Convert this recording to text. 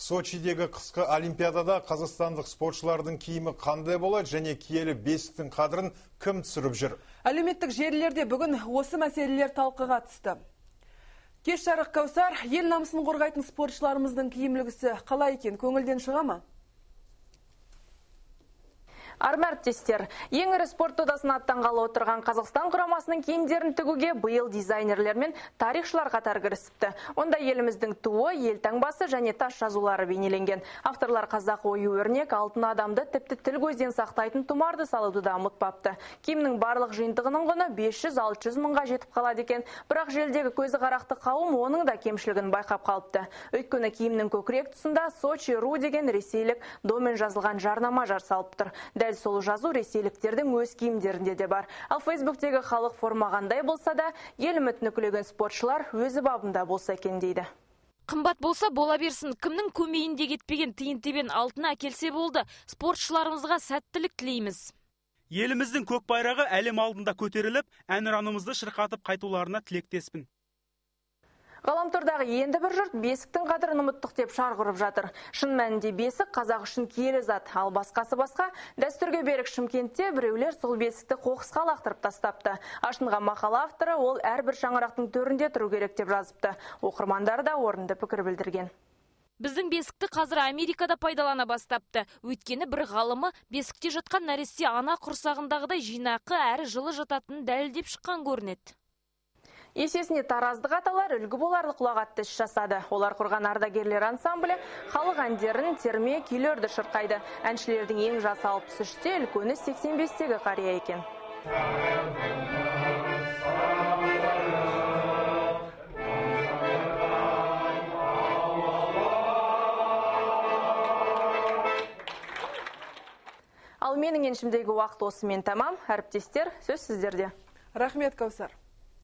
Сочидегі қысқы олимпиадада қазақстандық спортшылардың киімі қандай болады және киелі бесіктің қадірін кім түсіріп жүр? Әлеуметтік желілерде бүгін осы мәселелер талқыға түсті. Кеш жарық Кәусар, ел намысын қорғайтын спортшыларымыздың киім үлгісі қалай екен, көңілден шыға ма? Армәрттестер, ең ірі спорт додасын аттанғалы отырған Қазақстан құрамасының киімдерін тігуге биыл дизайнерлер мен тарихшылар қатар кірісіпті. Онда еліміздің туы, елтаңбасы және тас жазулары бейнеленген. Авторлар қазақ ою-өрнек, алтын адамды тіпті тіл көзден сақтайтын тұмарды салуды да ұмытпапты. Киімнің барлық жиынтығының құны 500-600 мыңға жетіп қалады екен. Бірақ желдегі көзі қарақты қауым оның да кемшілігін байқап қалыпты. Өйткені киімнің көкірек тұсында Сочи.ру деген ресейлік домен жазылған жарнама жасалып тұр. Дәл сол жазу ресейліктердің өз киімдерінде де бар. Ал Фейсбуктегі халық формағандай болса да, ел үмітін үкілеген спортшылар өзі бабында болса екен дейді. Қымбат болса бола берсін, кімнің көмейінде кетпеген тиын-тебен алтын әкелсе болды. Спортшыларымызға сәттілік тілейміз. Еліміздің көк байрағы әлем алдында көтеріліп, әнұранымызды шырқатып қайтуларына тілектеспін. Ғаламтордағы енді бір жұрт бесіктің қадірін ұмыттық деп шарқ ұрып жатыр. Шын мәнінде бесік қазақ үшін киелі зат, ал басқасы басқа. Дәстүрге берік Шымкентте біреулер сол бесікті қоқысқа лақтырып тастапты. Ашынған мақала авторы ол әрбір шаңырақтың төрінде тұру керек деп жазыпты. Оқырмандары да орынды пікір білдірген. Біздің бесікті қазір Америкада пайдалана бастапты. Өйткені бір ғалымы бесікте жатқан нәресте ана құрсағындағыдай жинақы әрі жылы жататынын дәлелдеп шыққан көрінеді. Есесіне тараздық аталар үлгі боларлық ұлағатты іс жасады. Олар құрған ардагерлер ансамблі халық әндерін, терме, күйлерді шырқайды. Әншілердің ең жасы 63-те, үлкені 85-тегі қария екен. Ал менің еншімдегі уақыт осымен тамам. Әріптестер, сөз сіздерде. Рахмет, Кәусар.